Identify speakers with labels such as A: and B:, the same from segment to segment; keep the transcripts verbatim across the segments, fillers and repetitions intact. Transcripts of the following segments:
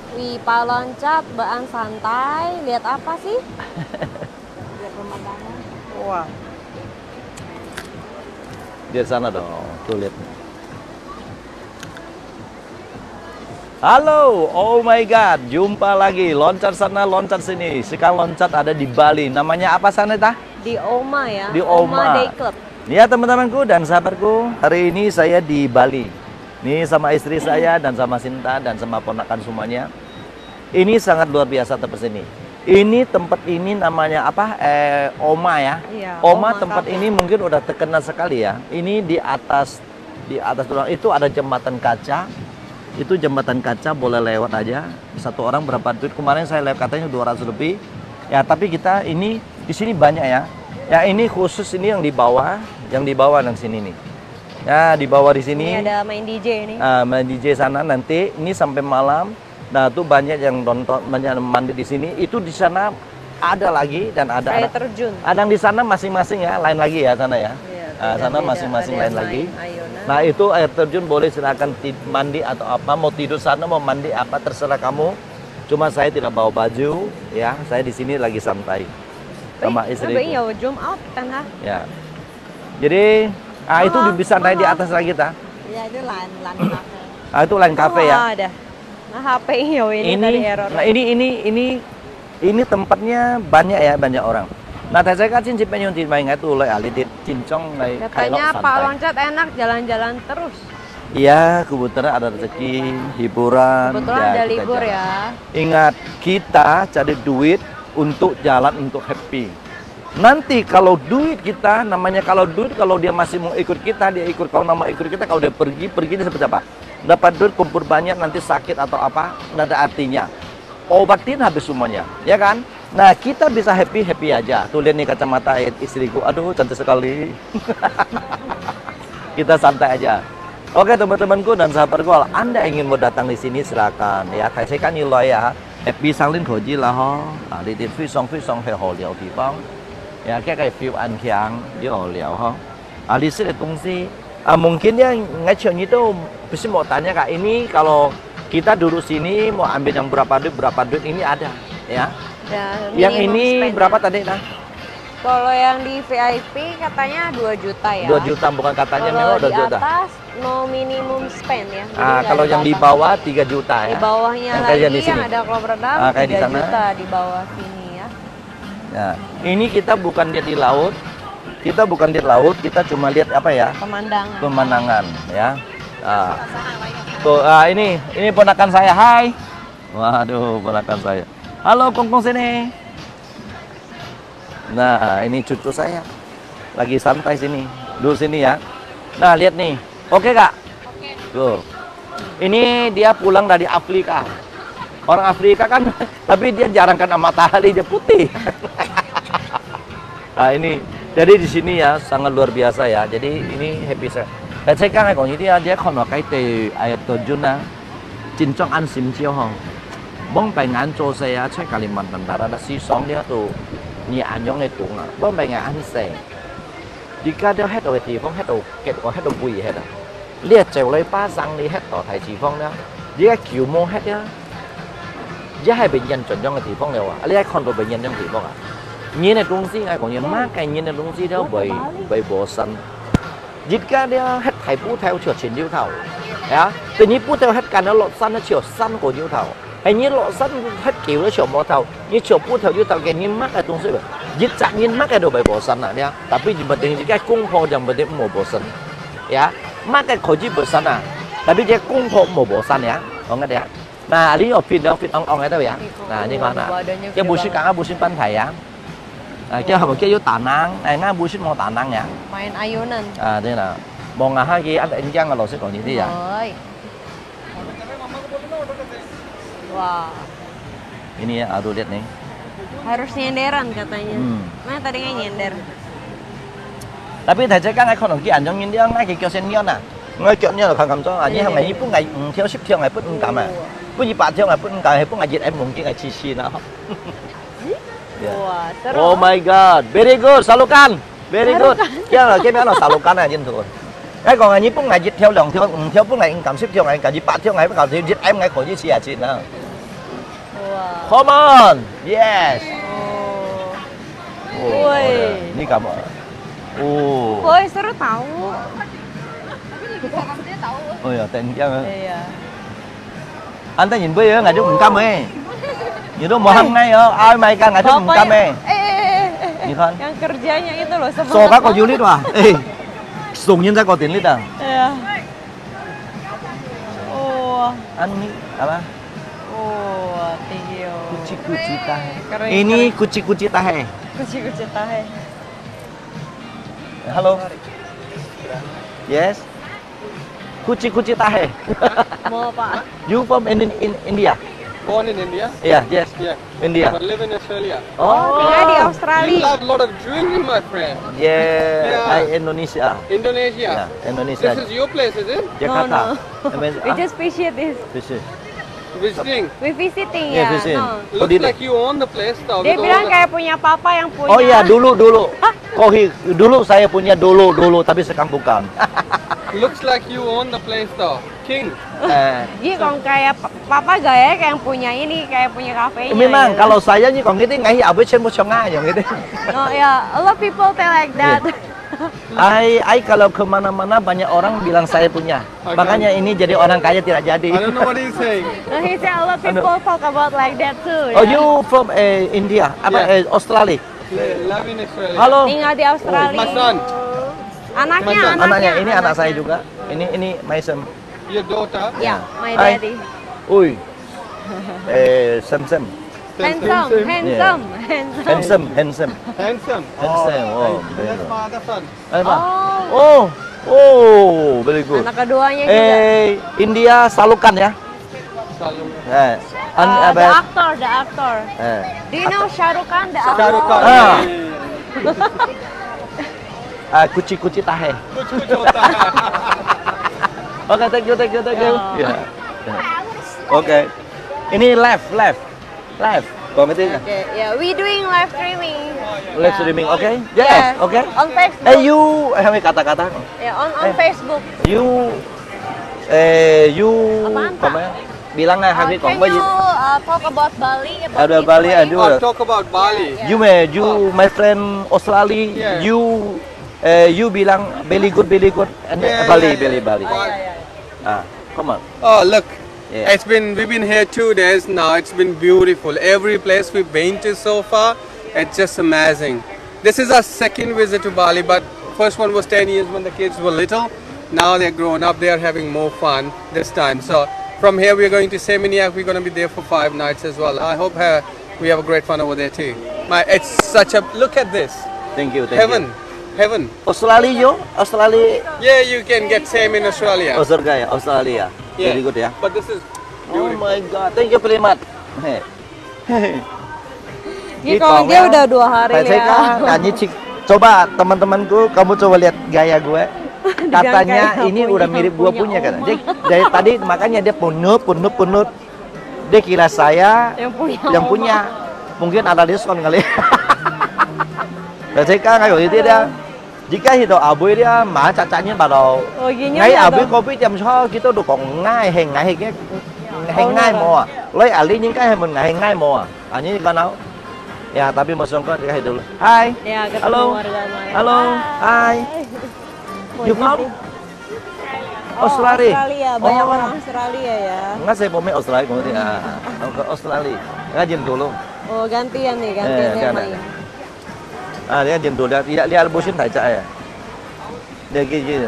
A: Wih, Pak loncat, baan santai. Lihat apa sih? Lihat pemandangan. Wah.
B: Di sana dong, tuh lihat. Halo, oh my god, jumpa lagi. Loncat sana, loncat sini. Sekarang loncat ada di Bali. Namanya apa sana, Tah?
A: Di Oma ya.
B: Di Oma.
A: Day Club.
B: Ya teman-temanku dan sahabatku, hari ini saya di Bali. Ini sama istri saya dan sama Sinta dan sama ponakan semuanya. Ini sangat luar biasa tempat ini. Ini tempat ini namanya apa? Eh, Oma ya.
A: Iya,
B: Oma,
A: Oma
B: tempat
A: Cafe.
B: ini mungkin udah terkenal sekali ya. Ini di atas di atas tulang itu ada jembatan kaca. Itu jembatan kaca boleh lewat aja. Satu orang berapa duit? Kemarin saya lihat katanya dua ratus lebih. Ya, tapi kita ini di sini banyak ya. Ya, ini khusus ini yang di bawah, yang di bawah yang sini nih. Ya, di bawah di sini.
A: Ini ada main D J nih.
B: Uh, main D J sana nanti ini sampai malam. Nah, tuh banyak yang nonton, banyak yang mandi di sini. Itu di sana ada lagi dan ada
A: Air
B: ada.
A: terjun.
B: Ada yang di sana masing-masing ya, lain lagi ya sana ya.
A: Iya,
B: Nah, sana
A: beda-beda.
B: masing-masing
A: Ada
B: lain
A: yang
B: lagi.
A: main ayunan.
B: Nah, itu air terjun boleh silakan mandi atau apa, mau tidur sana, mau mandi apa terserah kamu. Cuma saya tidak bawa baju ya. Saya di sini lagi santai sama istri.
A: Bây giờ zoom out kan ha?
B: Ya. Jadi, ah itu
A: Mama,
B: bisa naik di
A: mama.
B: atas lagi ta.
A: Iya, itu lain lain kafe.
B: Ah itu lain kafe ya.
A: Ada. Nah, H P yo ini,
B: Ini,
A: tadi error.
B: nah ini ini ini ini tempatnya banyak ya, banyak orang. Nah, saya kan cincin penyon di main itu oleh ahli di cincong naik
A: Katanya Pak loncat enak jalan-jalan terus.
B: Iya, kebetulan ada rezeki, hiburan.
A: Kebetulan
B: ya,
A: ada
B: kita
A: libur
B: jalan.
A: ya.
B: Ingat, kita cari duit untuk jalan untuk happy. Nanti kalau duit kita, namanya kalau duit, kalau dia masih mau ikut kita, dia ikut, kalau nama ikut kita, kalau dia pergi, pergi dia seperti apa? Dapat duit kumpul banyak, nanti sakit atau apa, nggak ada artinya. Obatin habis semuanya, ya kan? Nah, kita bisa happy-happy aja. Tuh lihat nih kacamata istriku, aduh cantik sekali. Kita santai aja. Oke teman-temanku dan sahabatku, kalau Anda ingin mau datang di sini silakan ya. Saya kan nilai ya. Happy Sanglin Koji lah ho. Ah, di di Fisong Fisong He Ho Liao Di Bang. Ya, kayak kayak view An Kiang di Ho Liao ho. Ah, di sini tungsi. Ah, mungkin ya ngecek itu bisa mau tanya kak, ini kalau kita duduk sini mau ambil yang berapa duit berapa duit ini ada ya.
A: Dan
B: Yang
A: minimum
B: ini
A: spend
B: berapa
A: ya.
B: tadi nah?
A: Kalau yang di V I P katanya dua juta ya.
B: dua juta bukan katanya, memang
A: Kalau
B: dua
A: di
B: juta.
A: atas no minimum spend ya. Jadi
B: Ah,
A: nggak
B: kalau
A: ada
B: yang di
A: batas.
B: bawah tiga juta ya.
A: Di bawahnya
B: Yang
A: lagi
B: kayak di
A: yang
B: sini.
A: ada klub redam
B: Ah, kayak di
A: tiga
B: sana.
A: juta di bawah sini ya.
B: Nah, ini kita bukan lihat di laut. Kita bukan lihat laut, kita cuma lihat apa ya?
A: Pemandangan.
B: Pemandangan ya. Ah. Tuh, ah, ini ini ponakan saya. Hai. Waduh, ponakan saya. Halo, Kongkong sini. Nah, ini cucu saya. Lagi santai sini. Duduk sini ya. Nah, lihat nih. Oke, Kak? Oke. Tuh. Ini dia pulang dari Afrika. Orang Afrika kan, tapi dia jarang kena matahari, dia putih. Nah, ini jadi di sini ya sangat luar biasa ya. Jadi ini happy saya. Dan saya kan còn dia dia còn là cái từ air terjun na Cincong An Sim Chiao Hong. Bong pengen cho saya cek Kalimantan Barat ada si song dia tuh nhẹ nhõm này tuồng à. Bong pengen ăn seng. Jika dia hết rồi thì phong hết rồi, kết quả hết rồi bùi hết à. Lihat cewek pa sang đi hết tỏ thầy chỉ phong đó. Dia kiểu mô hết đó. Dia hai bệnh nhân chuẩn trong cái thị phong nào à. Lihat còn bệnh nhân trong thị phong à. Nhìn này东西ai còn nhìn mát cái nhìn này东西đó bởi bởi bộ sân. Jika dia hết thầy bút theo chiều chuyển nhiêu thảo, ya, tự nhiên bút theo hết cả nó lọt sân nó chiều sân của nhiêu thảo, hay như lọt sân hết kiểu nó chiều mò thảo, như chiều bút theo nhiêu thảo cái nhìn mát cái东西vậy, jika chạm nhìn mát cái đồ bởi bộ sân à, ya, tapi penting jika cung ho yang penting mau bộ sân, ya, mát cái khối chỉ bộ sân à, tapi jika cung ho mau bộ sân ya, ông ngerti ya. Nah, ini opin dong, opin ong ong itu ya. Nah, ini mana? Cái busit kang busit pantai ya. À, cái học cái yếu Đà Nẵng, này nó busit mau Đà Nẵng ya.
A: Main ayunan.
B: À, thế là mau ngah lagi ada enjang kalau saya kalau ini ya.
A: Oi. Wah.
B: Ini ya, aduh lihat nih.
A: Harus nyenderan katanya.
B: Hmm.
A: Mana tadi nggak nyender?
B: Tapi thầy sẽ các anh không đồng chí ảnh trong nhìn đi ngay cái kiểu sen nhon à. Ngay kiểu như là không cầm cho anh như hàng ngày bún ngày theo ship theo ngày bún cầm à. Bún gì bạn theo ngày bún cầm hay bún ngày dịch em mungkin ngày chi chi nào.
A: Wah, seru.
B: Oh my god, very good, salukan, very good. Cái là cái bé là salukan này dân thường. Cái còn ngày bún ngày dịch theo đồng theo theo bún ngày cầm ship theo ngày cả dịch bạn theo ngày bắt đầu theo dịch em ngày khỏi chi chi à chi nào.
A: Wow.
B: Come on. Yes.
A: Oh.
B: Oh,
A: Woi.
B: udah. Ini kamu. Oh.
A: Woi, seru tahu.
B: Oh ya, thank you.
A: Iya.
B: Anh ta nhìn bây giờ ngài chút cam ấy. Nhìn đâu mà hăng ngay ở ai mày ca ngài chút
A: Bapak
B: cam
A: yang-
B: ấy.
A: eh, eh, eh, eh,
B: Nhìn con.
A: yang kerjanya itu loh
B: So
A: semangat
B: các con
A: banget.
B: unit à? Ê, dùng nhân ra có tiền lít à?
A: Iya. Oh,
B: Anh ini apa?
A: oh, thank you.
B: Kuci kuci tahe.
A: Keren,
B: Ini
A: keren.
B: kuci kuci tahe.
A: Kuci-kuci tahe.
B: Halo. Yes. Kuci kuci tahe.
A: Mau Pak?
B: You from in, in India?
C: Born in India?
B: Yeah, yes.
C: Yeah.
B: India.
C: But live in Australia.
A: Oh, tinggal di
C: You
A: Australia.
C: love a lot of jewelry, my friend.
B: Yeah,
C: Yeah.
B: I Indonesia.
C: Indonesia.
B: Yeah, Indonesia.
C: This is your place, is it?
B: Jakarta.
A: No,
B: I mean,
A: We
B: ah,
A: just visit this.
B: visit.
C: Visiting.
A: We visiting
B: Yeah,
A: ya.
B: visiting.
A: No.
B: Oh,
C: Looks
B: did-
C: like you own the place though.
A: Dia
C: with all
A: bilang
C: the-
A: kayak punya papa yang punya.
B: Oh iya, dulu dulu. Kohi dulu saya punya dulu dulu tapi sekarang bukan.
C: Looks like you own the place though. King.
B: Eh,
A: Jadi kalau kayak pa- papa gaya kayak yang punya ini, kayak punya kafenya.
B: memang
A: gitu.
B: kalau saya nih kalau gitu nggak abis saya mau yang gitu.
A: No, ya, a lot of people tell like that.
B: I, I kalau kemana-mana banyak orang bilang saya punya.
C: Okay.
B: Makanya ini jadi orang kaya tidak jadi.
C: I don't know what he's saying.
A: No, he said a lot of people talk about like that too.
B: Oh
A: ya.
B: you from eh, India? Apa
C: Yeah.
B: eh, Australia?
C: Li- Live in Australia.
B: Halo.
A: Tinggal di Australia.
C: My son.
A: Anaknya,
C: My son.
A: anaknya.
B: Anaknya ini anak saya juga. Ini ini my son.
C: Your daughter.
A: Ya, my
B: Hai.
A: daddy.
B: Ui. Eh, Sam Sam.
A: Handsome, handsome, handsome.
B: Handsome, handsome.
C: Handsome.
B: Handsome. Oh, very
C: That's
B: good.
C: my other son.
B: Apa?
A: Oh,
B: Oh, oh, very good.
A: anak keduanya juga.
B: Eh, India Salukan ya?
C: Salu.
B: Eh, an,
A: Uh,
B: apa?
A: the actor, the actor.
B: Eh.
A: Do you know Shah Rukh Khan, the actor?
C: Shah Rukh Khan.
B: Ah. Ah, kuci-kuci tahe.
C: Kuch kuch hota hai.
B: Oke, thank you, thank you, thank you.
A: Ya.
B: Ya. Oke. Ini left, left, left. Kau ngerti nggak?
A: Okay, yeah, we doing live streaming.
B: Live
A: Yeah.
B: streaming, oke?
A: Yeah.
B: Yes, oke.
A: On Facebook.
B: Eh, you, eh, kami kata-kata.
A: Yeah, on on
B: Eh.
A: Facebook.
B: You, eh, you,
A: Apaan, Pak?
B: apa ya? Bilang nggak
A: Uh,
B: hari
A: can
B: kong
A: you uh, talk about Bali? About
B: Ada
A: this
B: Bali,
A: way?
B: ada.
C: Oh, talk about Bali.
A: Yeah.
B: You may, you, my friend Australia,
C: Yeah.
B: you, eh, you bilang very good, very good, and
C: Yeah,
B: Bali,
C: yeah,
B: Bali,
C: yeah.
B: Bali.
A: Oh, yeah, yeah.
B: Ah, come on.
C: Oh, look.
B: Yeah.
C: It's been we've been here two days now. It's been beautiful. Every place we've been to so far, it's just amazing. This is our second visit to Bali, but first one was ten years when the kids were little. Now they're grown up. They are having more fun this time. So from here we're going to Seminyak. We're going to be there for five nights as well. I hope uh, we have a great fun over there too. My, it's such a look at this
B: Thank you, thank
C: heaven,
B: you.
C: heaven.
B: Australia, yo, Australia,
C: Yeah, you can get same in Australia.
B: oh surga ya, Australia.
C: Yeah.
B: Very good ya.
C: But this is
B: Oh
C: beautiful.
B: my god, thank you very much. Heh.
A: Ini kalau dia udah dua hari
B: Saya
A: ya.
B: kan nyanyi cik. Coba teman-temanku, kamu coba lihat gaya gue. Katanya
A: kayak
B: ini
A: punya-
B: udah mirip gua
A: punya
B: punya kan.
A: oma.
B: Jadi dari tadi makanya dia punut, punut, punut. Dia kira saya
A: Yang punya
B: yang
A: oma.
B: punya. Mungkin ada diskon kali. Và thấy các ngày của tí dia jika itu abu dia mah cacanya pada
A: Oh, gini
B: ngay
A: ada.
B: abu kopi jam cho kita udah còn ngay hình ngay cái hình
A: Oh,
B: ngay
A: ada.
B: mùa lấy ali những cái mình ngày ngay mùa à như con nào ya tapi mau songkot dikasih dulu hai
A: Ya, ketemu
B: halo
A: warga Maya.
B: halo hai you from
A: Oh,
B: Australia
A: Australia, banyak
B: Oh.
A: orang Australia ya.
B: enggak saya mau Australia kemudian ah ke Australia ngajin dulu
A: Oh, gantian nih, gantian
B: Eh,
A: ya,
B: ada.
A: Maya.
B: à dia ngajin dulu dia dia dia albusin thải chạy à dia gini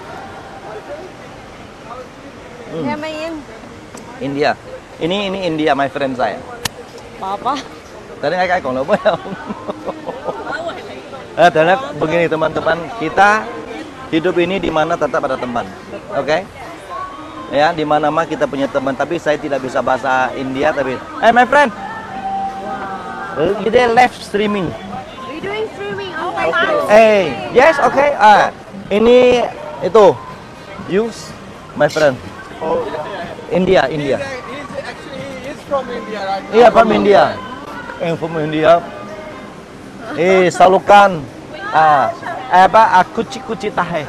A: Ya, main.
B: India ini ini India my friend saya
A: Apa?
B: tadi nggak kayak kalau boleh eh karena begini teman-teman kita hidup ini di mana tetap ada teman oke ya di mana mah kita punya teman tapi saya tidak bisa bahasa India tapi eh my friend kita live streaming
A: We doing streaming on Facebook.
B: eh yes oke ah ini itu use my friend India India
C: He's, he's actually he is from India, right?
B: iya from India eh from India eh salukan ah apa aku kuci tahe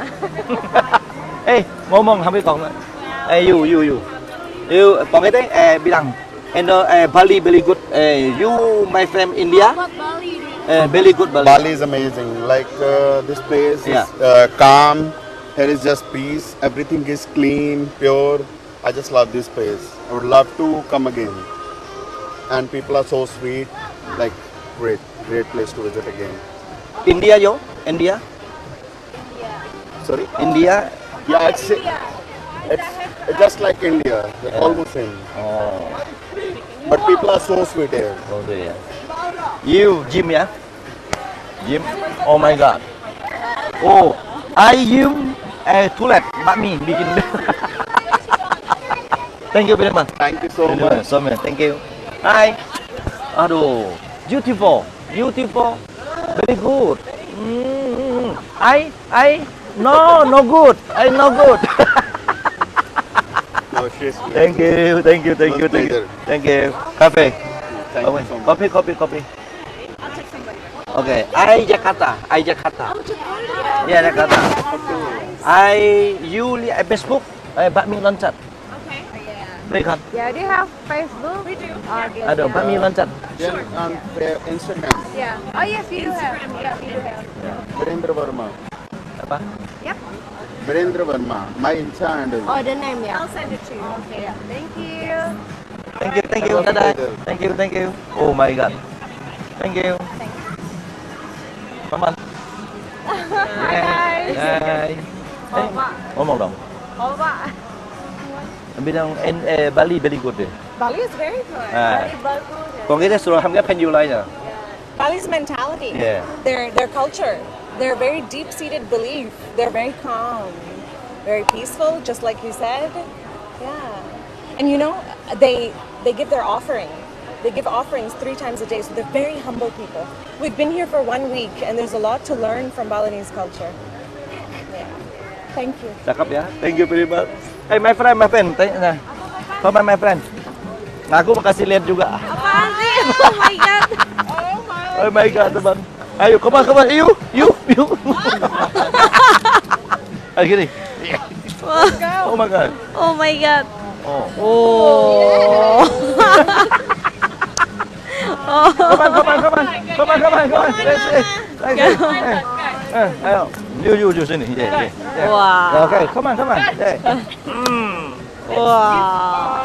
B: eh ngomong hampir còn nữa eh you you you you còn cái đấy eh bilang And uh, uh, Bali very good. Uh, you, my friend, India. Uh, very good Bali.
D: Bali is amazing. Like uh, this place
B: Yeah.
D: is uh, calm. Here is just peace. Everything is clean, pure. I just love this place. I would love to come again. And people are so sweet. Like great, great place to visit again.
B: India, yo, India,
D: Sorry?
B: India.
D: Yeah, it's, it's, it's just like India. They're almost same.
B: Oh,
D: But people are so sweet here.
B: oh dear. You, Jim, ya? Jim. Oh my God. Oh, I Jim. Eh, tulet, bakmi bikin. Thank you very much.
D: Thank you so
B: Very
D: much.
B: much. So much. Thank you. Hi. Aduh, beautiful, beautiful, very good. Mm, I, I, no, no good. I no good.
D: No, she's great.
B: Thank you, thank you, thank you,
D: My
B: thank you,
D: pleasure.
B: thank you. Cafe.
D: Thank
B: Oh,
D: you so much.
B: Kopi, kopi, kopi. Okay, I Jakarta, I Jakarta. Yeah, Jakarta. I you li I Facebook, I bakmi loncat.
E: Okay.
B: Đây kan.
A: Yeah, do you have Facebook? We do. Okay.
B: Ada bakmi loncat.
D: Then on uh, Instagram,
A: Yeah. Oh yes, we do have. Yeah, we do have.
D: Virendra Verma.
B: Apa?
A: Yep.
D: Virendra Verma. My Insta handle.
A: Oh, the name, yeah.
E: I'll send it to you.
A: Okay. Yeah. Thank you.
B: Thank you, thank you, dadah. Thank you, thank you. Oh my God. Thank you. Come on.
A: Hi guys.
B: Hai.
A: Oh, Pak.
B: Ngomong dong.
A: Oh, Pak.
B: Bilang en eh, Bali very good deh.
E: Bali is very good.
B: Ah.
A: Bali bagus ya.
B: Còn cái restaurant hamnya penjualnya.
E: Bali's mentality.
B: Yeah.
E: Their their culture. Their very deep-seated belief. They're very calm, very peaceful, just like you said. Yeah. And you know, they they give their offering. They give offerings three times a day, so they're very humble people. We've been here for one week, and there's a lot to learn from Balinese culture. Yeah. Thank you.
B: Cakep ya. Thank you very much. Hey my friend, my friend. Tanya, nah. Come on my friend. Nah, aku mau kasih lihat juga.
A: Apaan sih? Oh my god.
B: Oh my God, teman. Ayo, come on, come on. Yuk, yuk, yuk. Ayo gini. Oh my God.
A: Oh my god.
B: Oh.
A: Oh.
B: Come on, come on, come on. Come on, come on, come on. Let's see. Let's see. Eh, eh, ayo. You, you, you sini. Yeah, yeah, yeah.
A: Wah.
B: Okay, come on, come on. Yeah. Hmm.
A: Wah.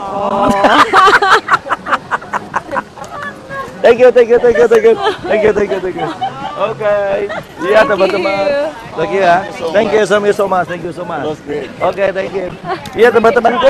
B: Thank you, thank you, thank you, thank you, thank you, thank you, thank you. Oke, iya teman-teman. Thank you ya. Thank you so much, so much, thank you so much. Oke, thank you. Iya teman-temanku.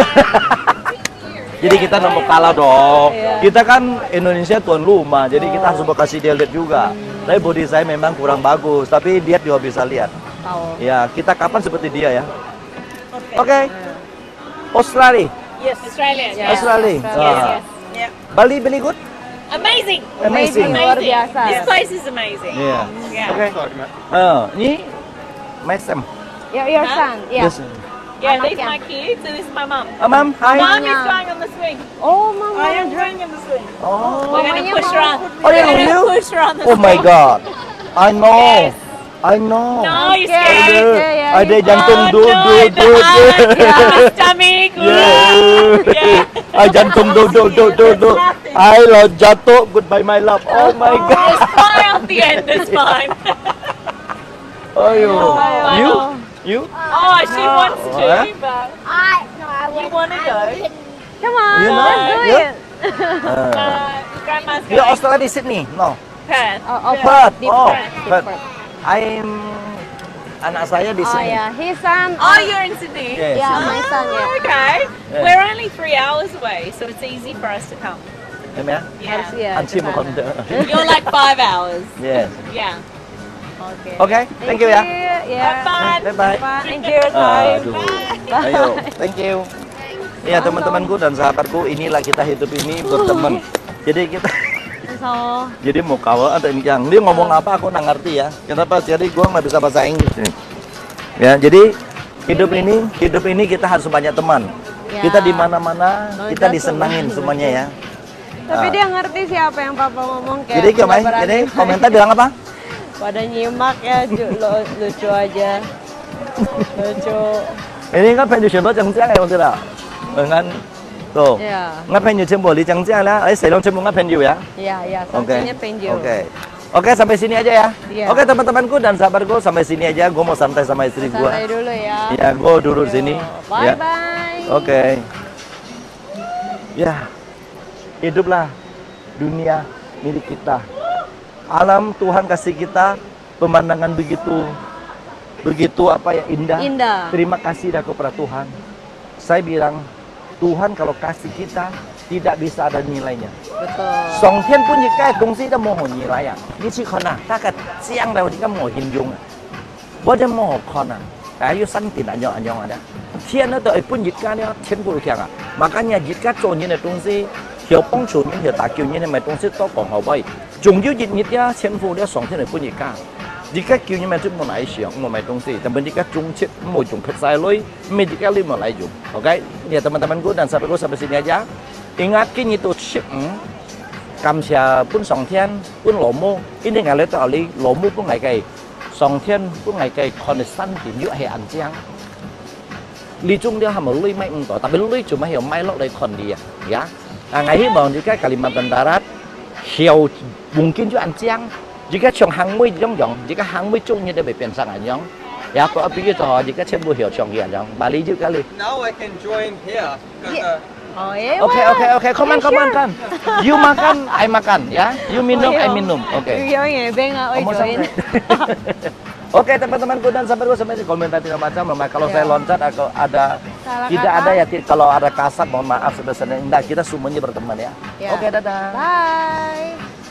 B: Jadi kita nggak mau kalah dong. Kita kan Indonesia tuan rumah, jadi kita harus mau kasih dia lihat juga. Tapi body saya memang kurang bagus, tapi dia juga bisa lihat.
A: Tahu.
B: Ya, kita kapan seperti dia ya. Oke. Australia.
E: Yes, Australia.
B: Australia.
E: Yes,
B: Ah.
E: yes. Yeah.
B: Bali, very good.
E: Amazing.
B: Amazing.
A: Luar biasa.
E: This place is amazing.
B: Iya.
E: Yeah.
B: Oke. Oh, ini my son.
A: Your, your son. Yeah.
B: Yes.
E: Yeah,
A: Anak
E: these
A: ya.
E: are my kids, and this is my mum.
B: Oh, Mom, hi.
E: Mum
A: Mamanya.
E: is going on the swing.
A: Oh, mama.
E: I am going on the swing.
B: Oh.
E: We're going to
A: Mamanya
E: push
A: mau.
E: her on.
B: Oh, yeah,
E: We're going
B: you?
E: to push her on the
B: Oh my
E: swing.
B: God. I know.
E: Yes.
B: I know.
E: No, you're
A: Okay.
E: scared.
B: Ada,
A: Yeah, yeah,
B: ada
A: you-
B: jantung
E: Oh,
B: du
E: no,
B: du
E: the
B: du du.
E: heart, the stomach.
B: Yeah.
E: Yeah.
B: Ah, jantung du du du du du. I love jatuh. Goodbye my love. Oh my God.
E: Just fly off the end, it's fine.
B: Oh you.
E: I
B: You?
E: know.
B: You?
E: Oh, she wants to,
B: Huh?
E: but
A: I, no, I
E: you want to go?
A: Come on,
B: You know?
A: let's do
B: Yeah.
A: it.
B: Uh,
E: Uh, Grandma's
B: you
E: going.
B: Australia Sydney? No.
E: Perth.
A: Oh, oh,
B: Perth.
A: Deep
B: Oh,
A: Perth.
B: Perth. I'm anak saya di
A: Oh
B: sini.
A: yeah, his son.
E: Oh, you're in Sydney?
B: Yes.
A: Yeah, my son.
E: Oh,
A: Yeah.
E: okay.
B: Yeah.
E: We're only three hours away, so it's easy for us to come.
B: Em ya?
E: Yeah.
A: Yeah.
B: Ansi mau
A: kesana.
B: konten.
E: You're like five hours.
B: Yes.
E: Yeah.
A: Okay.
B: Oke, thank you ya.
E: Have
A: Yeah.
E: fun.
B: Bye bye.
A: Fun. Enjoy your time.
B: Aduh. Ayo, thank you. Iya teman-temanku dan sahabatku, inilah kita hidup ini berteman. Jadi kita
A: So,
B: jadi mau kawan atau ini yang dia ngomong apa aku nggak ngerti ya. Kenapa? Jadi gua nggak bisa bahasa Inggris. Ya, jadi hidup ini hidup ini kita harus banyak teman.
A: Ya.
B: Kita di mana-mana
A: Oh,
B: kita
A: itu
B: disenangin
A: tuh.
B: semuanya ya.
A: tapi
B: Ah.
A: dia ngerti siapa yang papa ngomong kayak.
B: Jadi gimana?
A: nggak berani.
B: Jadi komentar bilang apa?
A: Pada nyimak ya, ju- lu- lucu aja. Lucu.
B: Ini kan pengen siapa yang jangan ya, tidak? Dengan Tuh.
A: Iya.
B: Nggak penyu cembo li jang jang lah. Eh, saya long cembo nggak penyu ya.
A: Iya, iya,
B: Oke.
A: sausnya penyu.
B: Oke. Oke, sampai sini aja ya.
A: Iya.
B: Oke, teman-temanku dan sahabatku, sampai sini aja. Gue mau santai sama istri gue.
A: Santai dulu ya.
B: Ya, gue duduk sini.
A: Bye
B: Ya.
A: bye.
B: Oke. Ya, hiduplah dunia milik kita. Alam Tuhan kasih kita pemandangan begitu, begitu apa ya indah.
A: Indah.
B: Terima kasih dah kepada Tuhan. Saya bilang Tuhan kalau kasih kita tidak bisa ada nilainya.
A: Betul.
B: 上天本一嘅東西都冇可以來啊！你去看啊，大概這樣的，你個冇形容啊，我就冇看啊，還有山頂安樣安樣啊的，天呢都係本一家呢，天不強啊，makanya jika 做人的東西，要幫助人，要打救人的咪東西都講好喂，仲要熱熱呀，天賦呢上天係本一家。Jika kau memang tu mau naik siang, mau main tongsi, tapi jika jungcit mau jungkit saya loi, jika lu mau naik jung, oke? Ya teman-temanku dan sahabatku sampai sini aja. Ingat kini itu chip, kamsia pun song tian, pun lomo, ini nggak lihat ali, lomo pun nggak kayak, song tian pun nggak kayak konstan tinggi hay anjang. Li chung dia hama lui mai untuk, tapi lui cuma hiểu mai lo dari kon dia, ya. Nah, ngai himbau jika Kalimantan Barat, hiểu mungkin juga anjang. Jika chong hang mui giống giống, jika hang mui chung như để bị biến sang ảnh giống, ya có ví dụ cho jika chen bu hiểu chong gì ảnh giống, Bali juga kali.
C: Now I can join here because
A: Yeah.
C: uh,
A: Oh iya.
B: Oke oke oke, come on come on kan. You makan, I makan, ya. You minum, I minum. Oke.
A: Yung ebeng ah, oi
B: Omong
A: join.
B: sampai. Oke teman-temanku dan sahabatku sampai di komentar tidak macam, kalau
A: Ya.
B: saya loncat atau ada
A: Salah
B: tidak
A: kata.
B: ada ya kalau ada kasar mohon maaf sebesarnya. Enggak, kita semuanya berteman ya.
A: Ya.
B: Oke dadah.
A: Bye.